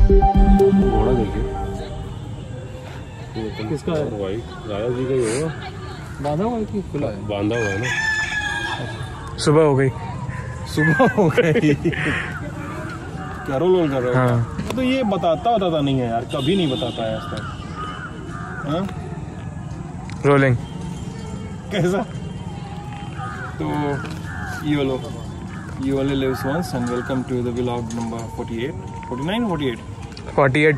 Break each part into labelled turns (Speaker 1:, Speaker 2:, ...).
Speaker 1: घोड़ा देखिए
Speaker 2: किसका है?
Speaker 1: भाई राजा जी का ही होगा।
Speaker 2: बांधा हुआ है कि खुला है?
Speaker 1: बांधा हुआ है ना।
Speaker 3: सुबह हो गई।
Speaker 2: सुबह हो गई। क्या रोल कर रहे हो?
Speaker 3: हाँ।
Speaker 2: तो ये बताता नहीं है यार, कभी नहीं बताता है आज तक। हाँ?
Speaker 3: रोलिंग।
Speaker 2: कैसा? तो you only lives once and welcome to the vlog number 48 49 48
Speaker 3: 48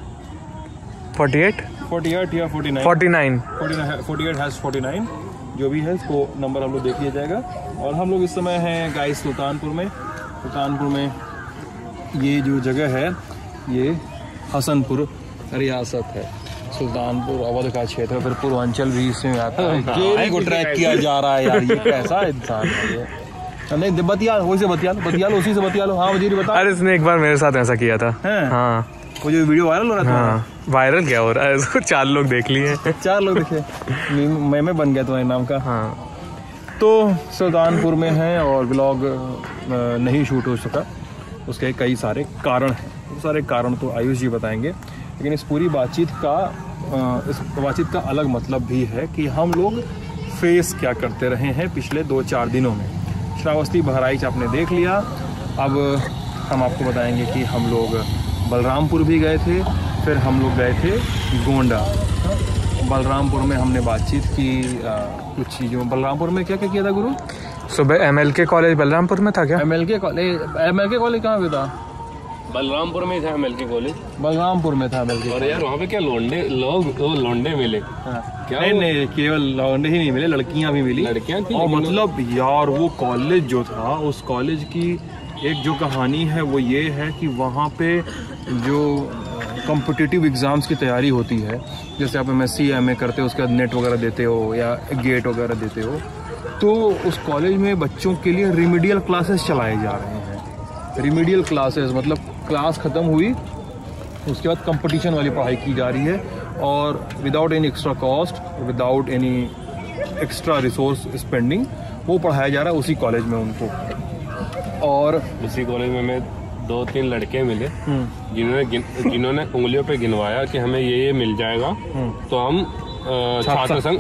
Speaker 3: 48
Speaker 2: 48 या 49
Speaker 3: 49
Speaker 2: 48 हैज 49 जो भी है इसको नंबर हम लोग देख लिया जाएगा। और हम लोग इस समय हैं गाइस सुल्तानपुर में ये जो जगह है ये हसनपुर रियासत है। सुल्तानपुर अवध का क्षेत्र, फिर पूर्वांचल भी इसमें आता है। केरी को ट्रैक किया जा रहा है यार, ये कैसा इंसान है ये? नहीं बतिया उसी से बतिया लो। हाँ वजीर बता।
Speaker 3: अरे इसने एक बार मेरे साथ ऐसा किया था। हाँ
Speaker 2: वो जो वीडियो वायरल हो रहा था।
Speaker 3: हाँ वायरल क्या हो रहा है इसको 4 लोग देख लिए।
Speaker 2: 4 लोग देखे। मैं बन गया तुम्हारे नाम का।
Speaker 3: हाँ
Speaker 2: तो सुल्तानपुर में है और व्लॉग नहीं शूट हो सका, उसके कई सारे कारण हैं। वो सारे कारण तो आयुष जी बताएंगे, लेकिन इस पूरी बातचीत का अलग मतलब भी है कि हम लोग फेस क्या करते रहे हैं पिछले 2-4 दिनों में। श्रावस्ती बहराइच आपने देख लिया। अब हम आपको बताएंगे कि हम लोग बलरामपुर भी गए थे, फिर हम लोग गए थे गोंडा। बलरामपुर में हमने बातचीत की कुछ चीज़ों। बलरामपुर में क्या क्या किया था गुरु?
Speaker 3: सुबह MLK कॉलेज बलरामपुर में था क्या?
Speaker 2: MLK कॉलेज कहाँ पे था?
Speaker 1: बलरामपुर में था MLK कॉलेज।
Speaker 2: बलरामपुर में था MLK।
Speaker 1: और यार वहाँ पे क्या लौंडे मिले?
Speaker 2: हाँ। क्या नहीं केवल लौंडे ही नहीं मिले, लड़कियां भी मिली।
Speaker 1: लड़कियां थी।
Speaker 2: और मतलब यार वो कॉलेज जो था, उस कॉलेज की एक जो कहानी है वो ये है कि वहाँ पे जो कॉम्पिटिटिव एग्ज़ाम्स की तैयारी होती है, जैसे आप MSc MA करते हो उसके बाद नेट वगैरह देते हो या गेट वगैरह देते हो, तो उस कॉलेज में बच्चों के लिए रिमीडियल क्लासेस चलाए जा रहे हैं। रिमीडियल क्लासेस मतलब क्लास ख़त्म हुई उसके बाद कंपटीशन वाली पढ़ाई की जा रही है, और without any extra cost, without any extra resource spending वो पढ़ाया जा रहा है उसी कॉलेज में उनको। और
Speaker 1: उसी कॉलेज में मैं 2-3 लड़के मिले जिन्होंने उंगलियों पे गिनवाया कि हमें ये मिल जाएगा तो हम छात्र संघ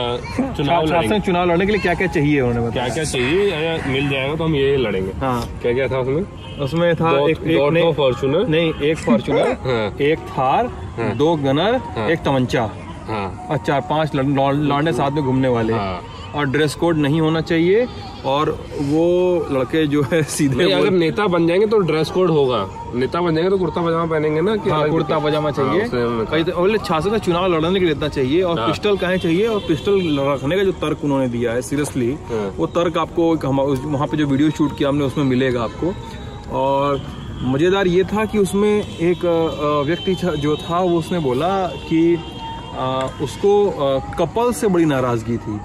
Speaker 2: चुनाव लड़ने के लिए क्या क्या चाहिए उन्होंने
Speaker 1: क्या क्या चाहिए मिल जाएगा तो हम ये लड़ेंगे। हाँ क्या क्या था
Speaker 2: उसमें था एक फॉर्चूनर नहीं, एक फॉर्चूनर एक थार, 2 गनर, एक तमंचा, और 4-5 लौंडे साथ में घूमने वाले। और ड्रेस कोड नहीं होना चाहिए, और वो लड़के जो है सीधे
Speaker 1: अगर नेता बन जाएंगे तो ड्रेस कोड होगा। नेता बन जाएंगे तो कुर्ता पजामा पहनेंगे ना कि
Speaker 2: कुर्ता पजामा चाहिए। बोले छात्र का चुनाव लड़ने के लिए इतना चाहिए, और पिस्टल कहाँ चाहिए, और पिस्टल रखने का जो तर्क उन्होंने दिया है सीरियसली, वो तर्क आपको वहाँ पे जो वीडियो शूट किया हमने उसमें मिलेगा आपको। और मज़ेदार ये था कि उसमें एक व्यक्ति जो था वो उसने बोला कि उसको कपल से बड़ी नाराजगी थी।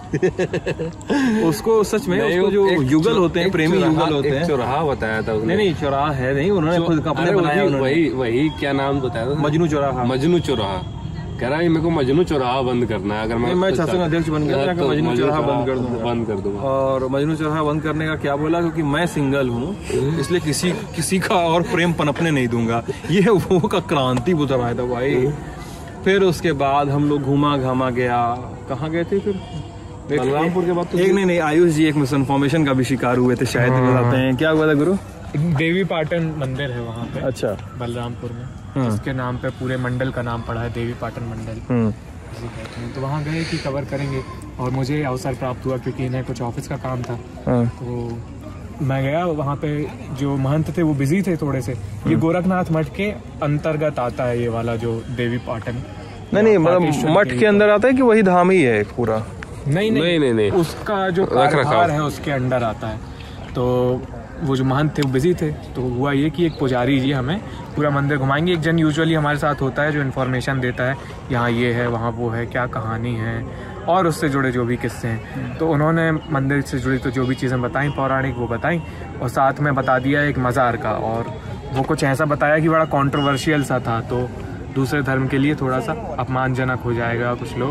Speaker 2: उसको सच में उसको जो युगल होते हैं, प्रेमी युगल होते हैं,
Speaker 1: चौराहा बताया था उसने।
Speaker 2: नहीं चौराहा है नहीं, उन्होंने खुद अपने बनाया।
Speaker 1: वही क्या नाम बताया था?
Speaker 2: मजनू चौराहा।
Speaker 1: कह रहा है मेरे को मजनू चौराहा बंद करना है। अगर मैं
Speaker 2: शासन अध्यक्ष बन गया तो मजनू चौराहा बंद कर दूंगा। और मजनू चौराहा बंद करने का क्या बोला, क्योंकि मैं सिंगल हूँ इसलिए किसी का और प्रेम पनपने नहीं दूंगा। ये वो का क्रांति बुतराया था भाई। फिर उसके बाद हम लोग घूमा घामा गया। कहाँ गए थे फिर?
Speaker 1: बलरामपुर के बाद
Speaker 2: एक नहीं आयुष जी एक मिसइन्फॉर्मेशन का भी शिकार हुए थे शायद। बताते हैं क्या हुआ था गुरु?
Speaker 3: देवी पाटन मंदिर है वहाँ पे।
Speaker 2: अच्छा।
Speaker 3: बलरामपुर में इसके नाम पे पूरे मंडल का नाम पड़ा है, देवी पाटन मंडल इसी कहते हैं। तो वहाँ गए कि कवर करेंगे, और मुझे अवसर प्राप्त हुआ क्योंकि इन्हें कुछ ऑफिस का काम था। तो मैं गया वहाँ पे। जो महंत थे वो बिजी थे थोड़े से। ये गोरखनाथ मठ के अंतर्गत आता है ये वाला जो देवी पाटन।
Speaker 2: नहीं मतलब मठ के अंदर आता है कि वही धाम ही है पूरा?
Speaker 3: नहीं, उसका जो कार्यभार है उसके अंडर आता है। तो वो जो महंत थे वो बिजी थे, तो हुआ ये कि एक पुजारी जी हमें पूरा मंदिर घुमाएंगे। एक जन यूजुअली हमारे साथ होता है जो इन्फॉर्मेशन देता है, यहाँ ये है वहाँ वो है, क्या कहानी है, और उससे जुड़े जो भी किस्से हैं। तो उन्होंने मंदिर से जुड़ी तो जो भी चीज़ें बताई पौराणिक वो बताई, और साथ में बता दिया एक मज़ार का। और वो कुछ ऐसा बताया कि बड़ा कॉन्ट्रोवर्शियल सा था, तो दूसरे धर्म के लिए थोड़ा सा अपमानजनक हो जाएगा कुछ लोग,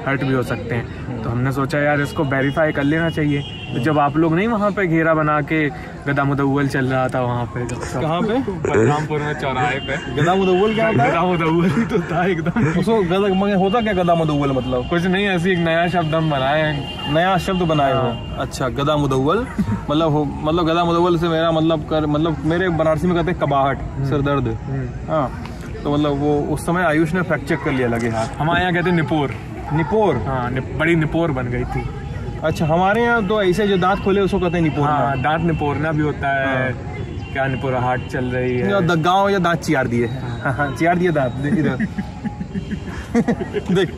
Speaker 3: हर्ट भी हो सकते हैं। तो हमने सोचा यार इसको वेरीफाई कर लेना चाहिए। तो जब आप लोग नहीं वहाँ पे घेरा बना के गदा मुदव्वल चल रहा था वहाँ पे,
Speaker 2: कहाँ पे?
Speaker 1: बलरामपुर में चौराहे पे।
Speaker 2: गदा मुदव्वल क्या होता है?
Speaker 3: गदा मुदव्वल ही तो था एकदम।
Speaker 2: उसको गदा होता क्या गदा मुदव्वल मतलब?
Speaker 3: कुछ नहीं, ऐसी एक नया शब्द हम बनाए हैं,
Speaker 2: नया शब्द बनाए हो? अच्छा, गदा मुदव्वल मतलब गदा मुदव्वल से मेरा मतलब मेरे बनारसी में कहते हैं कबाहट, सिरदर्द। हाँ, तो मतलब वो उस समय आयुष ने फैक्ट चेक कर लिया लगे हाथ।
Speaker 3: हमारे यहाँ कहते हैं निपोर।
Speaker 2: निपोर?
Speaker 3: हाँ, बड़ी निपोर बन गई थी।
Speaker 2: अच्छा, हमारे यहाँ तो ऐसे जो दांत खोले उसको कहते हैं निपोर।
Speaker 3: हाँ, दांत निपोरना भी होता है। क्या निपोराहट चल रही है?
Speaker 2: गाँव या दांत चियार दिए। हाँ, चियार दिए दांत इधर। देख।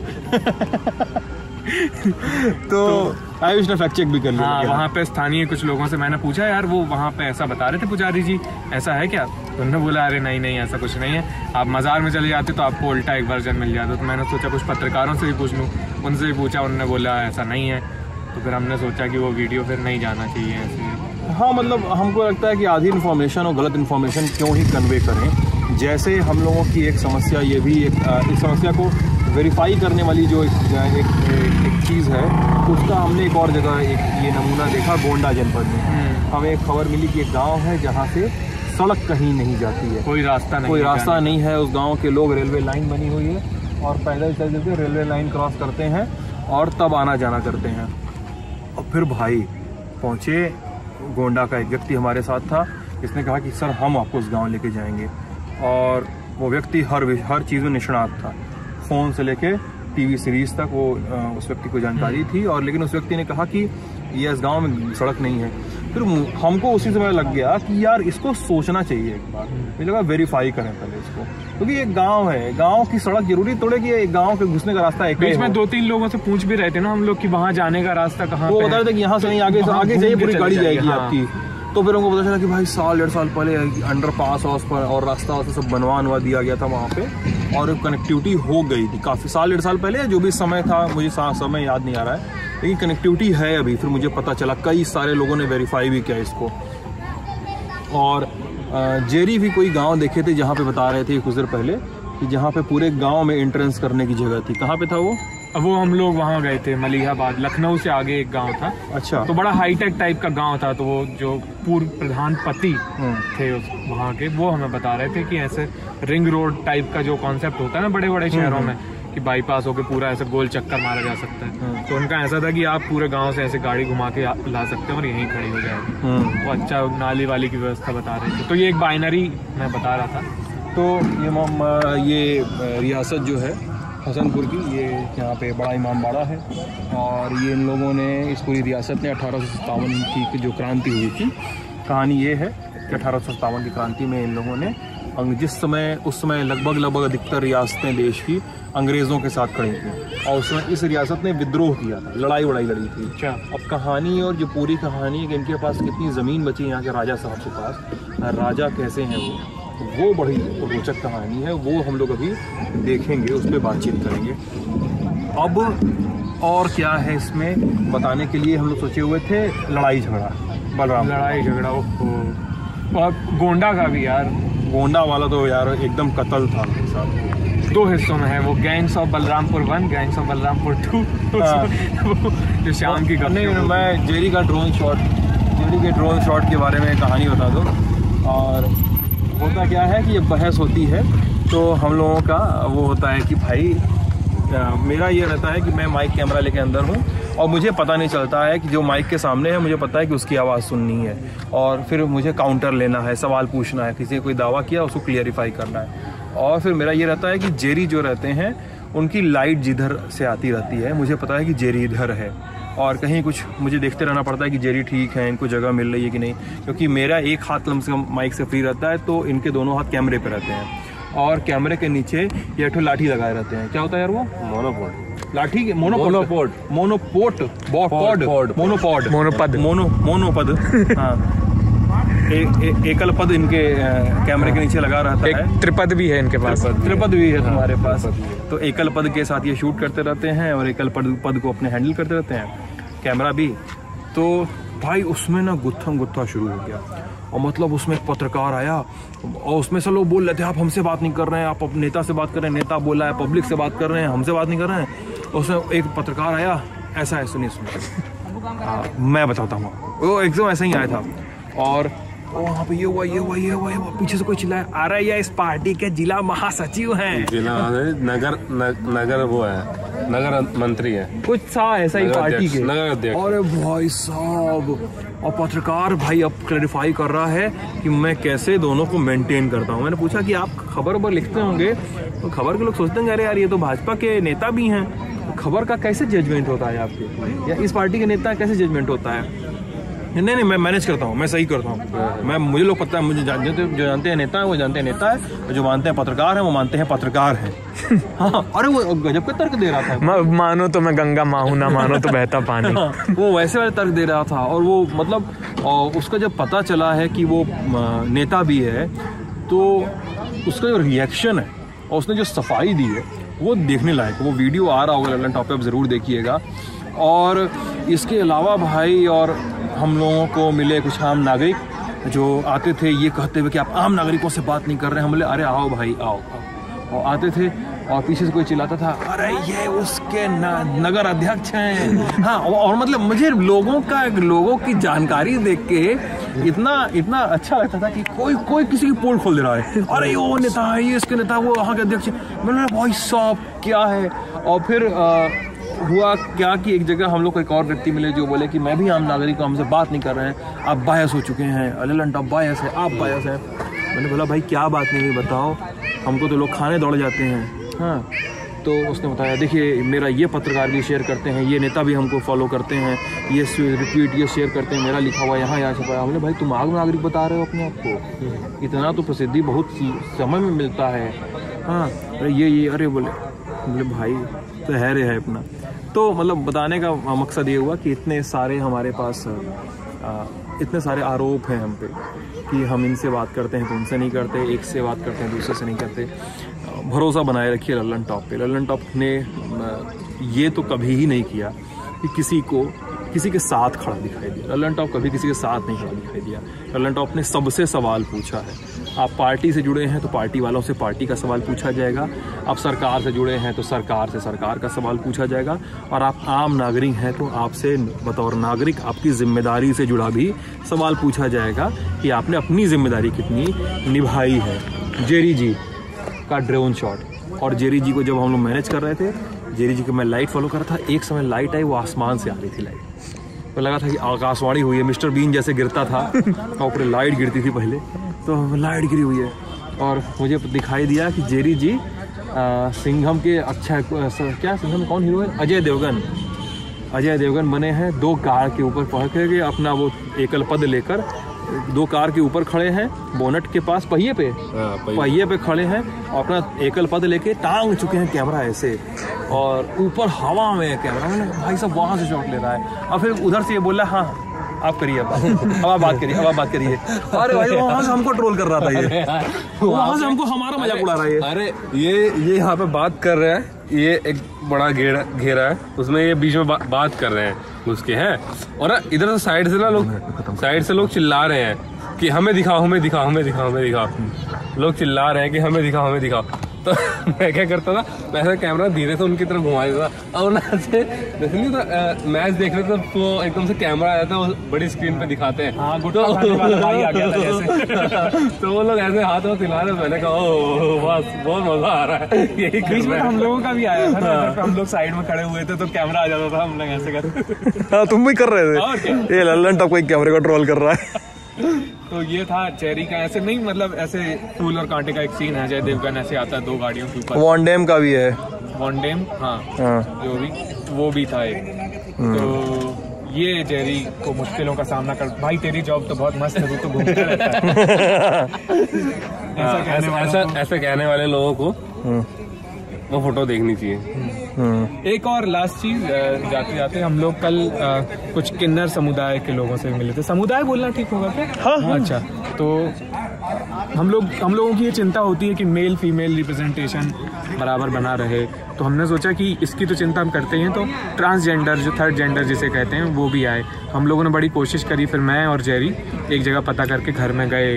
Speaker 2: तो आयुष ने फैक्ट चेक भी कर लिया।
Speaker 3: हाँ, वहाँ पे स्थानीय कुछ लोगों से मैंने पूछा यार वो वहाँ पे ऐसा बता रहे थे पुजारी जी, ऐसा है क्या? तो उन्होंने बोला अरे नहीं ऐसा कुछ नहीं है, आप मज़ार में चले जाते तो आपको उल्टा एक वर्जन मिल जाता। तो मैंने सोचा कुछ पत्रकारों से भी पूछ लूँ, उनसे भी पूछा, उन्होंने बोला ऐसा नहीं है। तो फिर हमने सोचा कि वो वीडियो फिर नहीं जाना चाहिए ऐसे।
Speaker 2: हाँ, मतलब हमको लगता है कि आधी इन्फॉर्मेशन और गलत इन्फॉर्मेशन क्यों ही कन्वे करें। जैसे हम लोगों की एक समस्या ये भी इस समस्या को वेरीफाई करने वाली जो एक चीज़ है, उसका हमने एक और जगह ये नमूना देखा गोंडा जनपद में। हमें एक खबर मिली कि एक गांव है जहां से सड़क कहीं नहीं जाती है,
Speaker 3: कोई रास्ता नहीं
Speaker 2: है। उस गांव के लोग, रेलवे लाइन बनी हुई है और पैदल चल के रेलवे लाइन क्रॉस करते हैं और तब आना जाना करते हैं। और फिर भाई पहुँचे, गोंडा का एक व्यक्ति हमारे साथ था, इसने कहा कि सर हम आपको उस गाँव लेके जाएंगे। और वो व्यक्ति हर चीज़ में निष्णात था, फ़ोन से लेके टीवी सीरीज तक वो उस व्यक्ति को जानकारी थी। और लेकिन उस व्यक्ति ने कहा कि ये इस गांव में सड़क नहीं है। फिर हमको उसी समय लग गया कि यार इसको सोचना चाहिए एक बार, मुझे लगा वेरीफाई करें पहले इसको, क्योंकि ये गांव है, गांव की सड़क जरूरी थोड़े कि एक गांव के घुसने का रास्ता एक
Speaker 3: बीच में 2-3 लोगों से पूछ भी रहे थे ना हम लोग कि वहाँ जाने का रास्ता कहाँ,
Speaker 2: वो बता रहे थे कि यहाँ से नहीं, आगे जाइए पूरी गाड़ी जाएगी आपकी। तो फिर हमको पता चला कि भाई 1.5 साल पहले अंडर पास और रास्ता सब बनवा दिया गया था वहाँ पे, और कनेक्टिविटी हो गई थी काफ़ी 1.5 साल पहले, जो भी समय था मुझे समय याद नहीं आ रहा है, लेकिन कनेक्टिविटी है अभी। फिर मुझे पता चला कई सारे लोगों ने वेरीफाई भी किया इसको। और जेरी भी कोई गांव देखे थे जहाँ पे बता रहे थे कुछ देर पहले कि जहाँ पे पूरे गांव में एंट्रेंस करने की जगह थी। कहाँ पे था वो
Speaker 3: हम लोग वहाँ गए थे मलिहाबाद, लखनऊ से आगे एक गांव था।
Speaker 2: अच्छा,
Speaker 3: तो बड़ा हाईटेक टाइप का गांव था। तो वो जो पूर्व प्रधानपति थे वहाँ के, वो हमें बता रहे थे कि ऐसे रिंग रोड टाइप का जो कॉन्सेप्ट होता है ना बड़े बड़े शहरों में, कि बाईपास होके पूरा ऐसे गोल चक्कर मारा जा सकता है। तो उनका ऐसा था कि आप पूरे गांव से ऐसे गाड़ी घुमा के ला सकते हैं और यहीं खड़ी हो जाएगी। वो अच्छा नाली वाली की व्यवस्था बता रहे थे। तो ये एक बाइनरी मैं बता रहा था।
Speaker 2: तो ये रियासत जो है हसनपुर की, ये यहाँ पे बड़ा इमामबाड़ा है। और ये इन लोगों ने, इस पूरी रियासत ने 1857 की जो क्रांति हुई थी, कहानी ये है कि 1857 की क्रांति में इन लोगों ने उस समय लगभग अधिकतर रियासतें देश की अंग्रेज़ों के साथ खड़ी थी, और उस समय इस रियासत ने विद्रोह किया था, लड़ाई लड़ी थी।
Speaker 3: अच्छा,
Speaker 2: अब कहानी और जो पूरी कहानी कि इनके पास कितनी ज़मीन बची है यहाँ के राजा साहब के पास, राजा कैसे हैं वो बड़ी रोचक कहानी है। वो हम लोग अभी देखेंगे, उस पर बातचीत करेंगे। अब और क्या है इसमें बताने के लिए, हम लोग सोचे हुए थे लड़ाई झगड़ा।
Speaker 3: और गोंडा का भी यार,
Speaker 2: गोंडा वाला तो यार एकदम कत्ल था उनके साथ।
Speaker 3: 2 हिस्सों में है वो, gangs of Balrampur 1, gangs of Balrampur 2। जो शाम की
Speaker 2: नहीं, मैं जेरी के ड्रोन शॉट के बारे में कहानी बता दूँ। और होता क्या है कि ये बहस होती है तो हम लोगों का वो होता है कि भाई मेरा ये रहता है कि मैं माइक कैमरा लेके अंदर हूँ और मुझे पता नहीं चलता है कि जो माइक के सामने है मुझे पता है कि उसकी आवाज़ सुननी है, और फिर मुझे काउंटर लेना है, सवाल पूछना है, किसी ने कोई दावा किया उसको क्लियरिफाई करना है। और फिर मेरा ये रहता है कि जेरी जो रहते हैं उनकी लाइट जिधर से आती रहती है, मुझे पता है कि जेरी इधर है, और कहीं कुछ मुझे देखते रहना पड़ता है कि जेरी ठीक है, इनको जगह मिल रही है कि नहीं, क्योंकि मेरा एक हाथ कम से कम माइक से फ्री रहता है, तो इनके दोनों हाथ कैमरे पे रहते हैं, और कैमरे के नीचे ये ठो लाठी लगाए रहते हैं। क्या होता है यार वो?
Speaker 1: मोनोपोड।
Speaker 2: लाठी के मोनोपद। हाँ, एकल पद इनके कैमरे के नीचे लगा रहता है।
Speaker 3: त्रिपद भी है इनके पास।
Speaker 2: त्रिपद भी है तुम्हारे पास। तो एकल पद के साथ ये शूट करते रहते हैं और एकल पद को अपने हैंडल करते रहते हैं, कैमरा भी। तो भाई उसमें ना गुत्था शुरू हो गया, और मतलब उसमें एक पत्रकार आया और उसमें से लोग बोल रहे थे आप हमसे बात नहीं कर रहे हैं, आप नेता से बात कर रहे हैं, नेता बोला है पब्लिक से बात कर रहे हैं, हमसे बात नहीं कर रहे हैं। उसमें एक पत्रकार आया, ऐसा है, सुनिए मैं बताता हूँ, वो एकदम ऐसा ही आया था और वहाँ पे ये हुआ, पीछे से कोई चिल्लाया, अरे ये इस पार्टी के जिला महासचिव हैं,
Speaker 1: जिला नगर वो है, नगर मंत्री है,
Speaker 2: कुछ सा ऐसा ही पार्टी के
Speaker 1: नगर अध्यक्ष।
Speaker 2: अरे भाई साहब, और पत्रकार भाई अब क्लैरिफाई कर रहा है कि मैं कैसे दोनों को मेंटेन करता हूँ। मैंने पूछा कि आप खबर लिखते होंगे तो खबर के लोग सोचते हैं अरे यार ये तो भाजपा के नेता भी हैं, खबर का कैसे जजमेंट होता है आपके, या इस पार्टी के नेता कैसे जजमेंट होता है? नहीं मैं मैनेज करता हूँ, मैं सही करता हूँ, मुझे लोग पता है, मुझे जो जानते हैं नेता है वो जानते हैं नेता है, जो मानते हैं पत्रकार है वो मानते हैं पत्रकार है। हाँ, अरे वो गजब का तर्क दे रहा था,
Speaker 3: मानो तो मैं गंगा माहू, ना मानो तो बहता पानी।
Speaker 2: वो वैसे वाले तर्क दे रहा था और वो मतलब उसका जब पता चला है कि वो नेता भी है तो उसका जो रिएक्शन है और उसने जो सफाई दी है वो देखने लायक। वो वीडियो आ रहा होगा लल्लन टॉप पे, आप ज़रूर देखिएगा। और इसके अलावा भाई और हम लोगों को मिले कुछ आम नागरिक जो आते थे ये कहते हुए कि आप आम नागरिकों से बात नहीं कर रहे हैं। हम बोले अरे आओ भाई आओ, और आते थे और पीछे से कोई चिल्लाता था अरे ये उसके नगर अध्यक्ष हैं। हाँ, और मतलब मुझे लोगों की जानकारी देख के इतना अच्छा लगता था कि कोई किसी की पोल खोल दे रहा है, अरे ये वो नेता है, ये इसके नेता, वो वहाँ के अध्यक्ष। मैंने भाई साहब क्या है। और फिर हुआ क्या कि एक जगह हम लोग को एक और व्यक्ति मिले जो बोले कि मैं भी आम नागरिक हूँ, हमसे बात नहीं कर रहे हैं, आप बायस हो चुके हैं, लल्लन टॉप बायस है, आप बायस हैं। मैंने बोला भाई क्या बात नहीं बताओ, हमको तो लोग खाने दौड़ जाते हैं। हाँ, तो उसने बताया देखिए मेरा ये पत्रकार भी शेयर करते हैं, ये नेता भी हमको फॉलो करते हैं, ये रिट्वीट ये शेयर करते हैं, मेरा लिखा हुआ यहाँ छपा है। हमने भाई तुम आम नागरिक बता रहे हो अपने आप को, इतना तो प्रसिद्धि बहुत समय में मिलता है। हाँ, अरे ये अरे बोले भाई तो है अपना। तो मतलब बताने का मकसद ये हुआ कि इतने सारे हमारे पास इतने सारे आरोप हैं हम पे कि हम इनसे बात करते हैं तो उनसे नहीं करते, एक से बात करते हैं दूसरे से नहीं करते। भरोसा बनाए रखिए लल्लन टॉप पे। लल्लन टॉप ने ये तो कभी ही नहीं किया कि किसी के साथ खड़ा दिखाई दिया। लल्लन टॉप कभी किसी के साथ नहीं खड़ा दिखाई दिया। लल्लन टॉप ने सबसे सवाल पूछा है। आप पार्टी से जुड़े हैं तो पार्टी वालों से पार्टी का सवाल पूछा जाएगा, आप सरकार से जुड़े हैं तो सरकार से सरकार का सवाल पूछा जाएगा, और आप आम नागरिक हैं तो आपसे बतौर नागरिक आपकी जिम्मेदारी से जुड़ा भी सवाल पूछा जाएगा कि आपने अपनी जिम्मेदारी कितनी निभाई है। जेरी जी का ड्रोन शॉट, और जेरी जी को जब हम लोग मैनेज कर रहे थे, जेरी जी को मैं लाइट फॉलो कर रहा था, एक समय लाइट आई, वो आसमान से आ रही थी लाइट, तो लगा था कि आकाशवाणी हुई है, मिस्टर बीन जैसे गिरता था और ऊपर लाइट गिरती थी पहले, तो लाइट गिरी हुई है। और मुझे दिखाई दिया कि जेरी जी सिंघम के क्या सिंघम कौन हीरो है, अजय देवगन बने हैं। 2 कार के ऊपर पहुँच के अपना वो एकल पद लेकर 2 कार के ऊपर खड़े हैं, बोनट के पास पहिए पे खड़े हैं और अपना एकल पद लेके टांग चुके हैं कैमरा ऐसे, और ऊपर हवा में कैमरा। भाई साहब वहाँ से शॉट ले रहा है और फिर उधर से ये बोला हाँ आप करिए, अब आप बात करिए। अरे भाई वहाँ से हमको ट्रोल कर रहा था, ये वहाँ से हमको हमारा मजाक उड़ा रहा है।
Speaker 1: अरे ये यहाँ पे बात कर रहे हैं, ये एक बड़ा घेरा है, उसमें ये बीच में बात कर रहे हैं उसके हैं, और इधर से साइड से लोग चिल्ला रहे हैं कि हमें दिखाओ। लोग चिल्ला रहे हैं कि हमें दिखाओ। तो मैं क्या करता था, मैं ऐसा कैमरा धीरे से उनकी तरफ घुमा देता था, और मैच देख रहे थे तो एकदम से कैमरा आया था, बड़ी स्क्रीन पे दिखाते हैं।
Speaker 3: हाँ, भाई आ गया था जैसे।
Speaker 1: तो वो लोग ऐसे हाथ हिला रहे, मैंने कहा ओह बस बहुत मजा आ रहा है। यही
Speaker 3: बीच में हम लोगों का भी आया था ना, हम लोग साइड में खड़े हुए थे तो कैमरा आ जाता था, हम लोग ऐसे करते।
Speaker 2: हाँ, तुम भी कर रहे थे। ये लल्लन टॉप कोई कैमरे को ट्रोल कर रहा है।
Speaker 3: तो ये था चेरी का, ऐसे नहीं मतलब ऐसे फूल और कांटे का एक सीन है। अजय देवगन ऐसे आता है 2 गाड़ियों के ऊपर।
Speaker 2: वॉन्डेम का भी है,
Speaker 3: वॉन्डेम हाँ, जो भी वो भी था एक। तो ये जेरी को मुश्किलों का सामना कर, भाई तेरी जॉब तो बहुत मस्त है, तो घूमता रहता है।
Speaker 1: ऐसा कहने वाले लोगों को वो फोटो देखनी चाहिए।
Speaker 3: एक और लास्ट चीज, जाते जाते हम लोग कल कुछ किन्नर समुदाय के लोगों से मिले थे। समुदाय बोलना ठीक होगा क्या? हाँ। अच्छा, तो हम लोगों की ये चिंता होती है कि मेल फीमेल रिप्रेजेंटेशन बराबर बना रहे, तो हमने सोचा कि इसकी तो चिंता हम करते हैं, तो ट्रांसजेंडर जो थर्ड जेंडर जिसे कहते हैं वो भी आए। हम लोगों ने बड़ी कोशिश करी, फिर मैं और जेरी एक जगह पता करके घर में गए,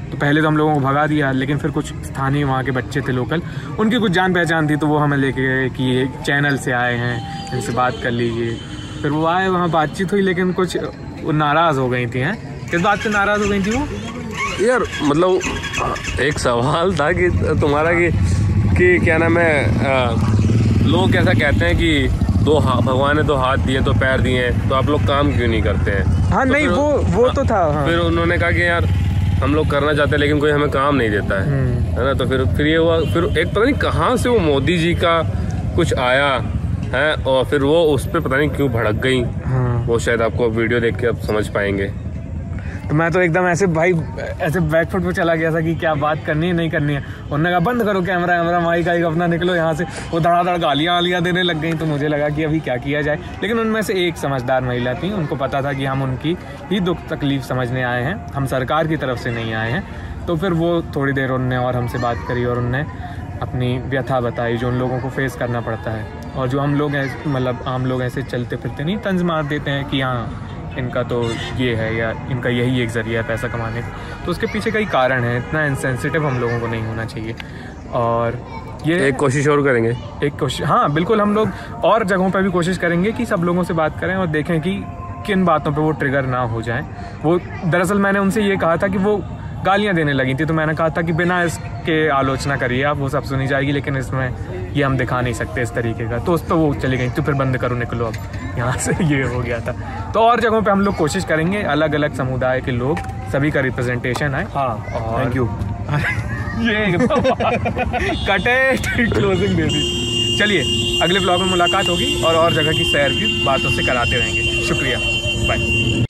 Speaker 3: तो पहले तो हम लोगों को भगा दिया, लेकिन फिर कुछ स्थानीय वहाँ के बच्चे थे लोकल, उनकी कुछ जान पहचान थी, तो वो हमें लेके गए कि ये चैनल से आए हैं, इनसे बात कर लीजिए। फिर वो आए, वहाँ बातचीत हुई, लेकिन कुछ वो नाराज़ हो गई थी। हैं, किस बात से नाराज़ हो गई थी वो?
Speaker 1: यार मतलब एक सवाल था कि तुम्हारा कि क्या नाम है, लोग कैसा कहते हैं कि भगवान ने 2 हाथ दिए, 2 पैर दिए हैं, तो आप लोग काम क्यों नहीं करते हैं?
Speaker 3: हाँ
Speaker 1: तो
Speaker 3: नहीं, वो तो था। हाँ।
Speaker 1: फिर उन्होंने कहा कि यार हम लोग करना चाहते हैं लेकिन कोई हमें काम नहीं देता है ना। तो फिर ये हुआ, फिर एक पता नहीं कहाँ से वो मोदी जी का कुछ आया है, और फिर वो उस पर पता नहीं क्यों भड़क गई।
Speaker 3: हाँ।
Speaker 1: वो शायद आपको वीडियो देख के अब समझ पाएंगे।
Speaker 3: तो मैं तो एकदम ऐसे भाई ऐसे बैकफुट पे चला गया था कि क्या बात करनी है नहीं करनी है। उन्होंने कहा बंद करो कैमरा माइक अपना, निकलो यहाँ से। वो धड़ाधड़ गालियाँ देने लग गई, तो मुझे लगा कि अभी क्या किया जाए। लेकिन उनमें से एक समझदार महिला थी, उनको पता था कि हम उनकी ही दुख तकलीफ समझने आए हैं, हम सरकार की तरफ से नहीं आए हैं। तो फिर वो थोड़ी देर उनने और हमसे बात करी और उनने अपनी व्यथा बताई जो उन लोगों को फेस करना पड़ता है, और जो हम लोग मतलब आम लोग ऐसे चलते फिरते नहीं तंज मार देते हैं कि हाँ इनका तो ये है या इनका यही एक ज़रिया है पैसा कमाने का। तो उसके पीछे कई कारण हैं, इतना इनसेंसिटिव हम लोगों को नहीं होना चाहिए। और ये
Speaker 1: एक कोशिश और करेंगे,
Speaker 3: हाँ बिल्कुल, हम लोग और जगहों पर भी कोशिश करेंगे कि सब लोगों से बात करें और देखें कि किन बातों पे वो ट्रिगर ना हो जाए। वो दरअसल मैंने उनसे ये कहा था कि वो गालियाँ देने लगी थी, तो मैंने कहा था कि बिना इसके आलोचना करिए आप, वो सब सुनी जाएगी, लेकिन इसमें ये हम दिखा नहीं सकते इस तरीके का। तो उस पर वो चली गई, तो फिर बंद करो, निकलो अब यहाँ से। ये हो गया था। तो और जगहों पे हम लोग कोशिश करेंगे, अलग अलग समुदाय के लोग सभी का रिप्रेजेंटेशन है।
Speaker 2: हाँ, थैंक यू।
Speaker 3: ये कटे क्लोजिंग दे दी। चलिए अगले ब्लॉग में मुलाकात होगी और जगह की सैर की बातों से कराते रहेंगे। शुक्रिया, बाय।